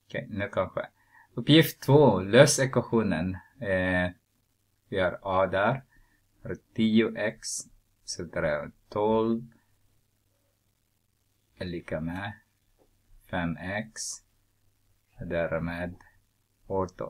Okej, nu kanske. Uppgift 2. Lös ekvationen. Vi har a där. Vi har 10x. Så där är 12. Är lika med 5x. Därmed 18.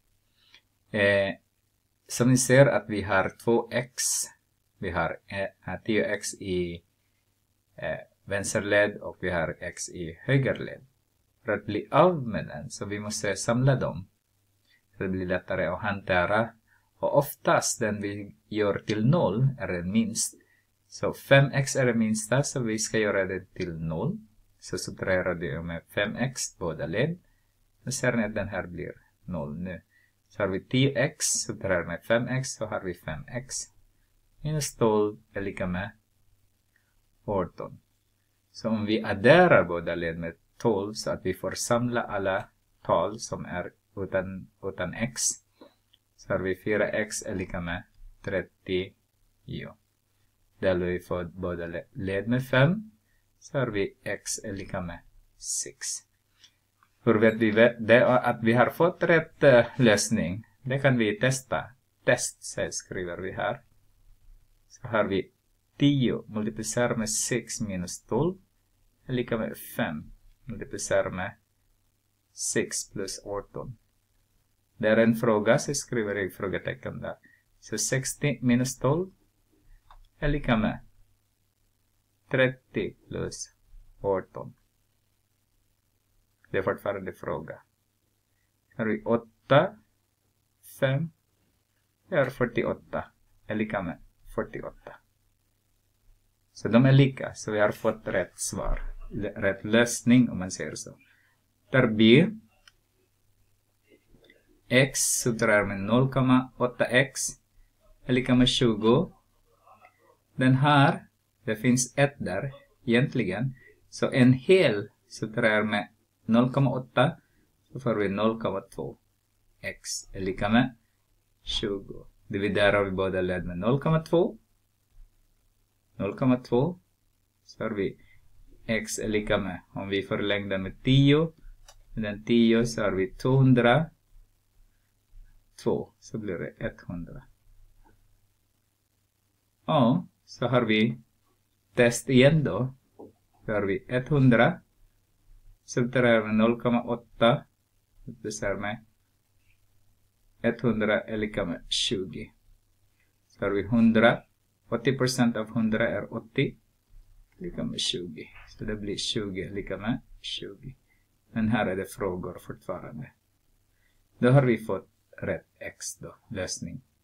Som ni ser att vi har 2x. Vi har 10x i vänsterled och vi har x i högerled. För att bli av med den så vi måste samla dem. Så det blir lättare att hantera. Och oftast den vi gör till 0 är den minst. Så 5x är det minsta så vi ska göra det till 0. Så subtraherar det med 5x båda led. Nu ser ni att den här blir 0 nu. Så har vi 10x subtraherar med 5x så har vi 5x. Minus 12 är lika med 18. Så om vi adderar båda led med 12 så att vi får samla alla tal som är utan x. Så har vi 4x är lika med 30. Delar vi för båda led med 5. Så har vi x är lika med 6. Hur vet vi det? Att vi har fått rätt lösning? Det kan vi testa. Test skriver vi här. Så har vi 10 multiplicerat med 6 minus 12 är lika med 5 multiplicerat med 6 plus 18. Det är en fråga så skriver jag frågetecken där. Så 60 minus 12 är lika med 30 plus 18. Det är fortfarande fråga. Här har vi 8, 5, det är 48. Är lika med 48. Så de är lika. Så vi har fått rätt svar. Rätt lösning om man säger så. Där blir x subtraherar med 0,8x är lika med 20. Den här, det finns 1 där egentligen. Så en hel subtraherar med 0,8 så får vi 0,2 x är lika med 20. Dividerar vi båda led med 0,2. 0,2 så har vi x är lika med, om vi förlängde med 10, med den 10 så har vi 200. 2 så blir det 100. Och så har vi test igen då. Så har vi 100. Subtraherar med 0,8. Multiplicerar med 100 är lika med 20. Så har vi 100. 80% av 100 är 80. Lika med 20. Så det blir 20 lika med 20. Men här är det frågor fortfarande. Då har vi fått rätt x då. Lösning.